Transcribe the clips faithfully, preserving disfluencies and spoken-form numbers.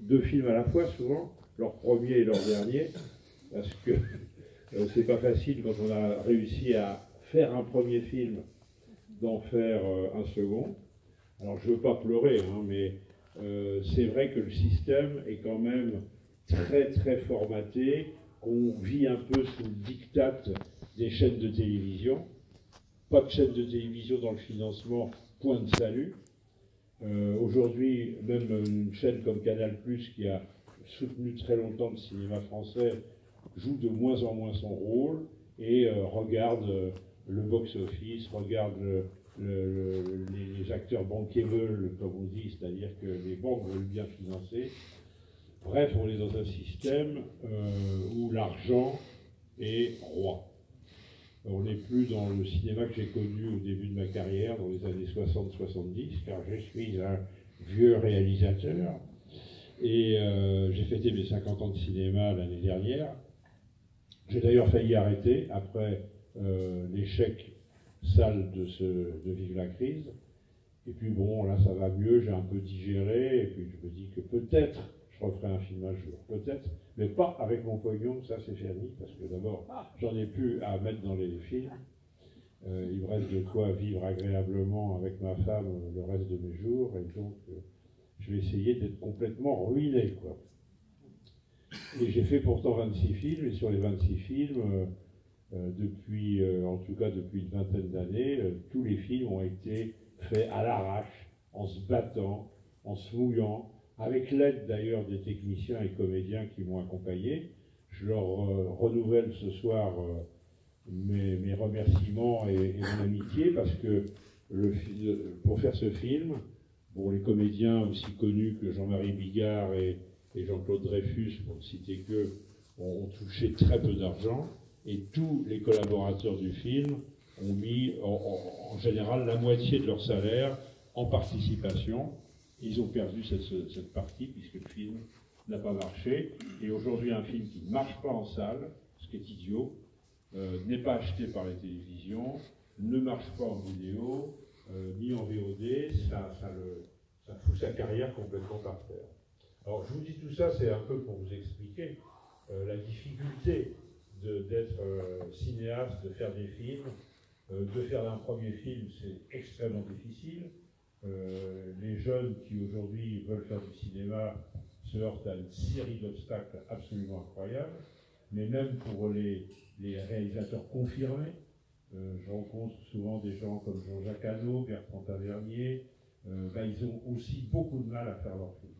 deux films à la fois, souvent, leur premier et leur dernier, parce que euh, c'est pas facile quand on a réussi à faire un premier film, d'en faire euh, un second. Alors je veux pas pleurer, hein, mais euh, c'est vrai que le système est quand même très très formaté, qu'on vit un peu sous le diktat des chaînes de télévision. Pas de chaîne de télévision dans le financement, point de salut. Euh, Aujourd'hui, même une chaîne comme Canal plus, qui a soutenu très longtemps le cinéma français, joue de moins en moins son rôle et euh, regarde euh, le box-office, regarde le, le, le, les acteurs bankable, comme on dit, c'est-à-dire que les banques veulent bien financer. Bref, on est dans un système euh, où l'argent est roi. On n'est plus dans le cinéma que j'ai connu au début de ma carrière, dans les années soixante soixante-dix, car je suis un vieux réalisateur. Et euh, j'ai fêté mes cinquante ans de cinéma l'année dernière. J'ai d'ailleurs failli arrêter après euh, l'échec sale de, ce, de Vive la crise. Et puis bon, là ça va mieux, j'ai un peu digéré, et puis je me dis que peut-être je referai un film un jour, peut-être, mais pas avec mon pognon, ça c'est fini, parce que d'abord, j'en ai plus à mettre dans les films. Euh, il me reste de quoi vivre agréablement avec ma femme le reste de mes jours, et donc euh, je vais essayer d'être complètement ruiné, quoi. Et j'ai fait pourtant vingt-six films, et sur les vingt-six films, euh, euh, depuis, euh, en tout cas depuis une vingtaine d'années, euh, tous les films ont été faits à l'arrache, en se battant, en se mouillant, avec l'aide d'ailleurs des techniciens et comédiens qui m'ont accompagné. Je leur euh, renouvelle ce soir euh, mes, mes remerciements et, et mon amitié, parce que le, pour faire ce film, bon, les comédiens aussi connus que Jean-Marie Bigard et, et Jean-Claude Dreyfus, pour ne citer qu'eux, ont, ont touché très peu d'argent, et tous les collaborateurs du film ont mis en, en, en général la moitié de leur salaire en participation. Ils ont perdu cette, cette partie puisque le film n'a pas marché. Et aujourd'hui, un film qui ne marche pas en salle, ce qui est idiot, euh, n'est pas acheté par les télévisions, ne marche pas en vidéo, euh, ni en V O D, ça, ça, le, ça fout sa carrière complètement par terre. Alors je vous dis tout ça, c'est un peu pour vous expliquer euh, la difficulté d'être euh, cinéaste, de faire des films. Euh, de faire un premier film, c'est extrêmement difficile. Euh, les jeunes qui aujourd'hui veulent faire du cinéma se heurtent à une série d'obstacles absolument incroyables, mais même pour les, les réalisateurs confirmés, euh, je rencontre souvent des gens comme Jean-Jacques Hano, Bertrand Tavernier, euh, ben, ils ont aussi beaucoup de mal à faire leur film.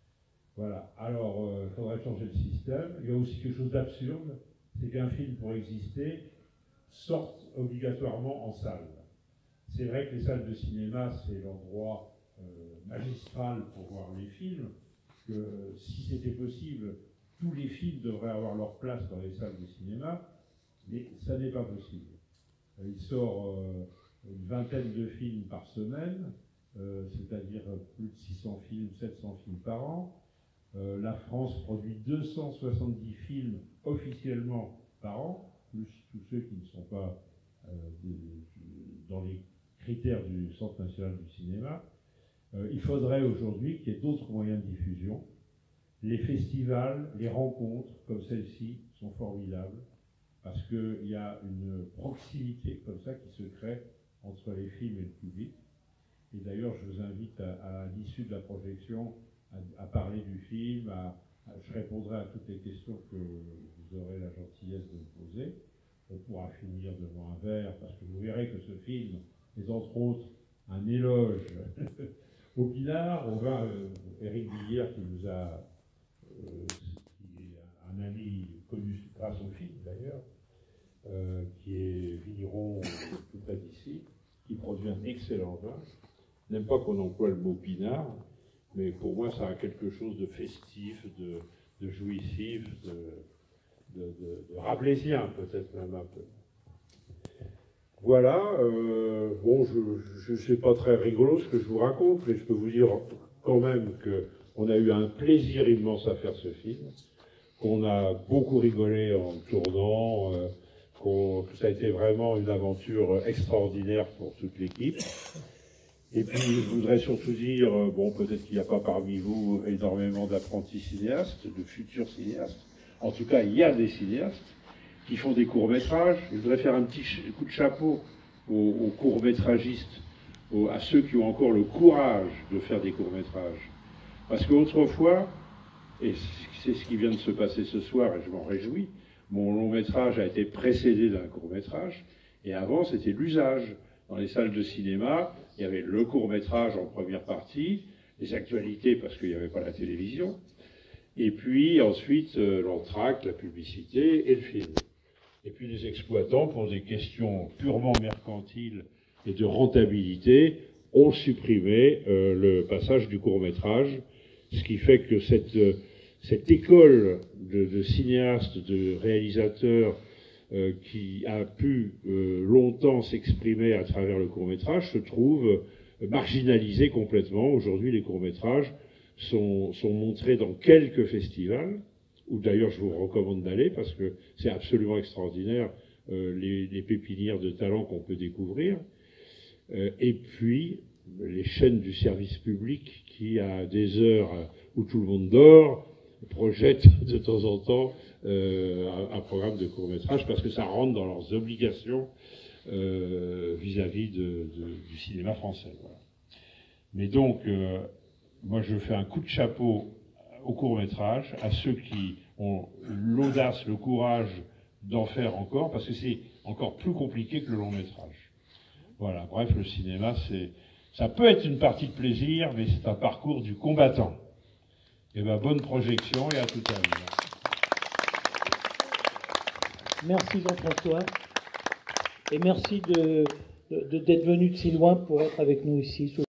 Voilà, alors il euh, faudrait changer le système. Il y a aussi quelque chose d'absurde, c'est qu'un film, pour exister, sorte obligatoirement en salle. C'est vrai que les salles de cinéma, c'est l'endroit euh, magistral pour voir les films, que si c'était possible, tous les films devraient avoir leur place dans les salles de cinéma, mais ça n'est pas possible. Il sort euh, une vingtaine de films par semaine, euh, c'est-à-dire plus de six cents films, sept cents films par an. Euh, la France produit deux cent soixante-dix films officiellement par an, plus tous ceux qui ne sont pas euh, des, dans les critères du Centre national du cinéma. Euh, il faudrait aujourd'hui qu'il y ait d'autres moyens de diffusion. Les festivals, les rencontres comme celle-ci sont formidables parce qu'il y a une proximité comme ça qui se crée entre les films et le public. Et d'ailleurs, je vous invite à, à l'issue de la projection à, à parler du film, à, à, je répondrai à toutes les questions que vous aurez la gentillesse de me poser. On pourra finir devant un verre, parce que vous verrez que ce film est entre autres un éloge au pinard, au vin. Euh, Éric Billière, qui nous a, euh, qui est un ami connu grâce au film d'ailleurs, euh, qui est vigneron tout près d'ici, qui produit un excellent vin. Je n'aime pas qu'on emploie le mot pinard, mais pour moi ça a quelque chose de festif, de, de jouissif, de, de, de, de rabelaisien peut-être même un peu. Voilà, euh, bon, je ne sais pas très rigolo ce que je vous raconte, mais je peux vous dire quand même qu'on a eu un plaisir immense à faire ce film, qu'on a beaucoup rigolé en tournant, euh, qu'on, que ça a été vraiment une aventure extraordinaire pour toute l'équipe. Et puis, je voudrais surtout dire, euh, bon, peut-être qu'il n'y a pas parmi vous énormément d'apprentis cinéastes, de futurs cinéastes. En tout cas, il y a des cinéastes qui font des courts-métrages. Je voudrais faire un petit coup de chapeau aux, aux courts-métragistes, aux, à ceux qui ont encore le courage de faire des courts-métrages. Parce qu'autrefois, et c'est ce qui vient de se passer ce soir, et je m'en réjouis, mon long-métrage a été précédé d'un court-métrage, et avant, c'était l'usage. Dans les salles de cinéma, il y avait le court-métrage en première partie, les actualités parce qu'il n'y avait pas la télévision, et puis ensuite euh, l'entracte, la publicité et le film. Et puis les exploitants, pour des questions purement mercantiles et de rentabilité, ont supprimé euh, le passage du court-métrage, ce qui fait que cette, euh, cette école de, de cinéastes, de réalisateurs, Euh, qui a pu euh, longtemps s'exprimer à travers le court-métrage, se trouve euh, marginalisé complètement. Aujourd'hui, les courts-métrages sont, sont montrés dans quelques festivals, où d'ailleurs je vous recommande d'aller, parce que c'est absolument extraordinaire, euh, les, les pépinières de talent qu'on peut découvrir. Euh, et puis, les chaînes du service public qui, à des heures où tout le monde dort, projettent de temps en temps euh, un, un programme de court-métrage parce que ça rentre dans leurs obligations euh, vis-à-vis de, de, du cinéma français. Voilà. Mais donc, euh, moi je fais un coup de chapeau au court-métrage, à ceux qui ont l'audace, le courage d'en faire encore, parce que c'est encore plus compliqué que le long-métrage. Voilà, bref, le cinéma, c'est, ça peut être une partie de plaisir, mais c'est un parcours du combattant. Et bien, bonne projection et à tout à l'heure. Merci Jean-François. Et merci de, de, d'être venu de si loin pour être avec nous ici.